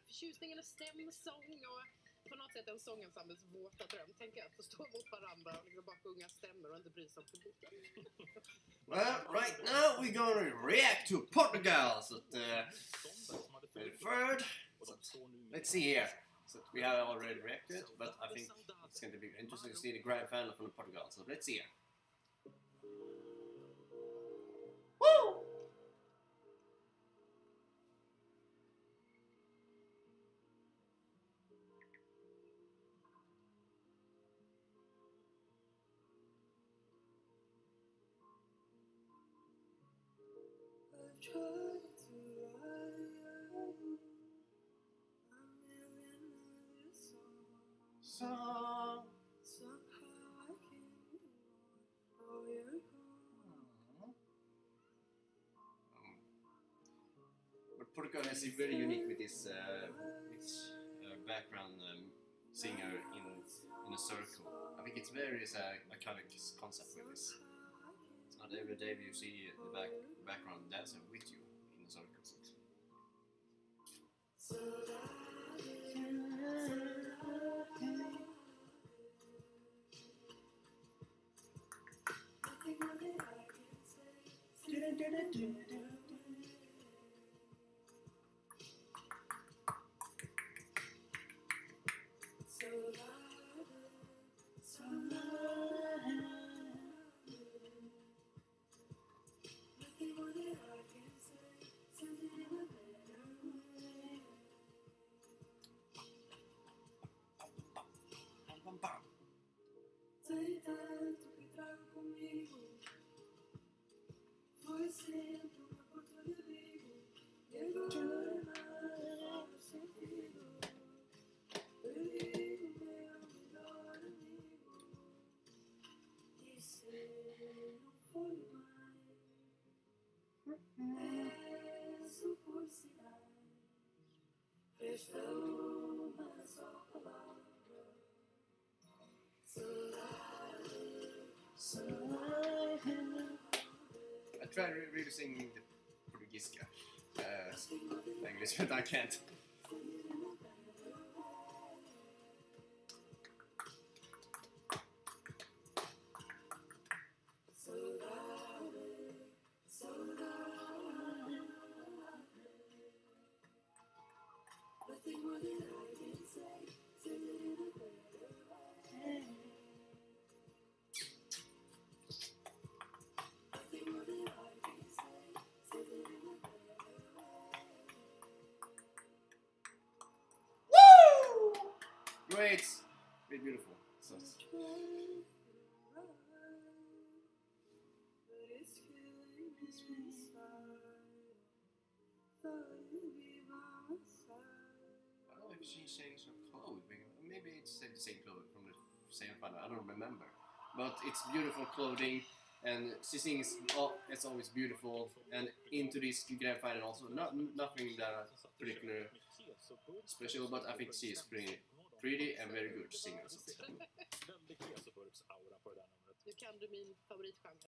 förtjusning eller stämsång och på något sätt en sångensembles våta dröm, tänker jag, att få stå mot varandra och liksom bara sjunga stämmor och inte bry sig om publiken. Well, right now we're gonna react to Portugal. So, third. So, let's see here. So we have already reacted, but I think it's going to be interesting to see the grand final from Portugal. So let's see here. Woo! But Portugal is very unique with this background singer in a circle. I think it's very iconic concept with this. It's not every day you see the background dancer with you in a circle. I try really singing the Portuguese language, but I can't. Great, very beautiful. So, I don't know if she changed her clothes. Maybe it's the same clothes from the same final. I don't remember. But it's beautiful clothing, and she sings. Oh, it's always beautiful. And into this grand final also, nothing that particular special, but I think she is pretty and very good singer. Nu kan du min favoritgenre.